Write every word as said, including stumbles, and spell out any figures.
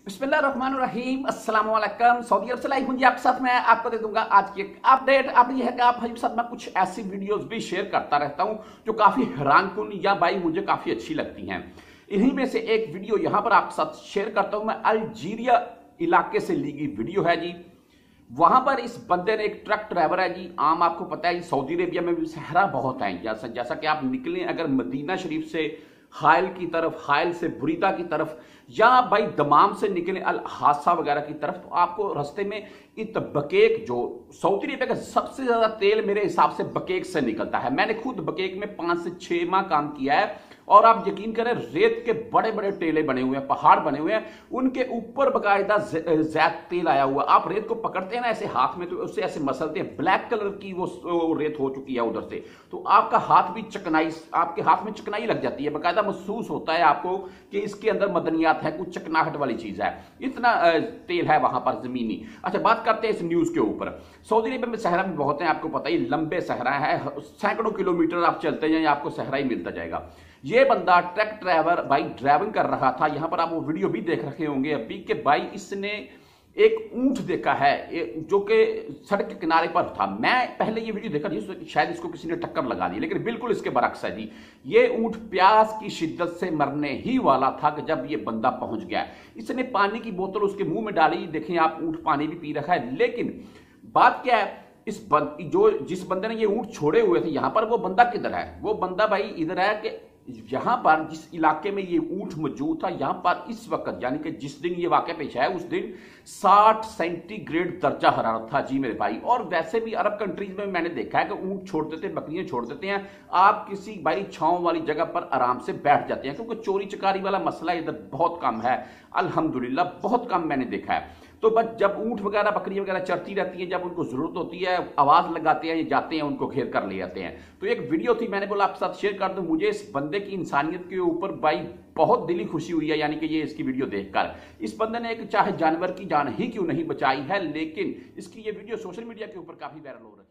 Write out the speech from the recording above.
बिस्मिल्लाहिर्रहमानिर्रहीम अस्सलाम वालेकुम। सऊदी अरब से लाइव हूँ जी आपके साथ। मैं आपको दे दूंगा आज की एक अपडेट। अब ये है कि आप भाई के साथ मैं कुछ ऐसी वीडियोस भी शेयर करता रहता हूँ जो काफी हैरानकुन या भाई मुझे काफी अच्छी लगती हैं। इन्हीं में से एक वीडियो यहाँ पर आपके साथ शेयर करता हूँ मैं। अल्जीरिया इलाके से ली गई वीडियो है जी। वहां पर इस बंदे ने, एक ट्रक ड्राइवर है जी, आम आपको पता है जी सऊदी अरेबिया में भी सहरा बहुत है। जैसा जैसा कि आप निकलें अगर मदीना शरीफ से हायल की तरफ, हायल से बुरीदा की तरफ, या भाई दमाम से निकले अल हादसा वगैरह की तरफ, तो आपको रास्ते में इत बकेक, जो सऊदी अरेबिया का सबसे ज्यादा तेल मेरे हिसाब से बकेक से निकलता है। मैंने खुद बकेक में पांच से छह माह काम किया है और आप यकीन करें रेत के बड़े बड़े टेले बने हुए हैं, पहाड़ बने हुए हैं, उनके ऊपर बकायदा जैत तेल आया हुआ। आप रेत को पकड़ते हैं ना ऐसे हाथ में, तो उससे ऐसे मसलते हैं, ब्लैक कलर की वो, वो रेत हो चुकी है उधर से, तो आपका हाथ भी चकनाई, आपके हाथ में चकनाई लग जाती है। बकायदा महसूस होता है आपको कि इसके अंदर मदनियात है, कुछ चकनाहट वाली चीज है। इतना तेल है वहां पर जमीनी। अच्छा, बात करते हैं इस न्यूज के ऊपर। सऊदी अरेबिया में सहरा भी बहुत है, आपको पता ही, लंबे सहरा है, सैकड़ों किलोमीटर आप चलते जाएं आपको सहरा ही मिलता जाएगा। ये बंदा ट्रक ड्राइवर भाई ड्राइविंग कर रहा था। यहां पर आप वो वीडियो भी देख रहे होंगे अभी कि भाई इसने एक ऊंट देखा है जो कि सड़क के किनारे पर था। मैं पहले ये वीडियो देखा नहीं, शायद इसको किसी ने टक्कर लगा दी, लेकिन बिल्कुल इसके बरक्स है जी। ये ऊंट प्यास की शिद्दत से मरने ही वाला था कि जब ये बंदा पहुंच गया। इसने पानी की बोतल उसके मुंह में डाली, देखें आप, ऊंट पानी भी पी रखा है। लेकिन बात क्या है, इस बंद, जो जिस बंदे ने ये ऊंट छोड़े हुए थे, यहां पर वो बंदा किधर है? वो बंदा भाई इधर है कि यहां पर जिस इलाके में ये ऊंट मौजूद था, यहां पर इस वक्त, यानी कि जिस दिन ये वाकया पेश आया उस दिन साठ सेंटीग्रेड दर्जा हरारत था जी मेरे भाई। और वैसे भी अरब कंट्रीज में मैंने देखा है कि ऊंट छोड़ देते हैं, बकरियां छोड़ देते हैं, आप किसी भाई छांव वाली जगह पर आराम से बैठ जाते हैं, क्योंकि चोरी चकारी वाला मसला इधर बहुत कम है, अल्हम्दुलिल्लाह बहुत कम मैंने देखा है। तो बस जब ऊंट वगैरह बकरी वगैरह चरती रहती है, जब उनको जरूरत होती है आवाज लगाते हैं, जाते हैं, उनको घेर कर ले जाते हैं। तो एक वीडियो थी, मैंने बोला आपके साथ शेयर कर दूं। मुझे इस बंदे की इंसानियत के ऊपर भाई बहुत दिली खुशी हुई है, यानी कि ये इसकी वीडियो देखकर। इस बंदे ने एक चाहे जानवर की जान ही क्यों नहीं बचाई है, लेकिन इसकी ये वीडियो सोशल मीडिया के ऊपर काफी वायरल हो रही है।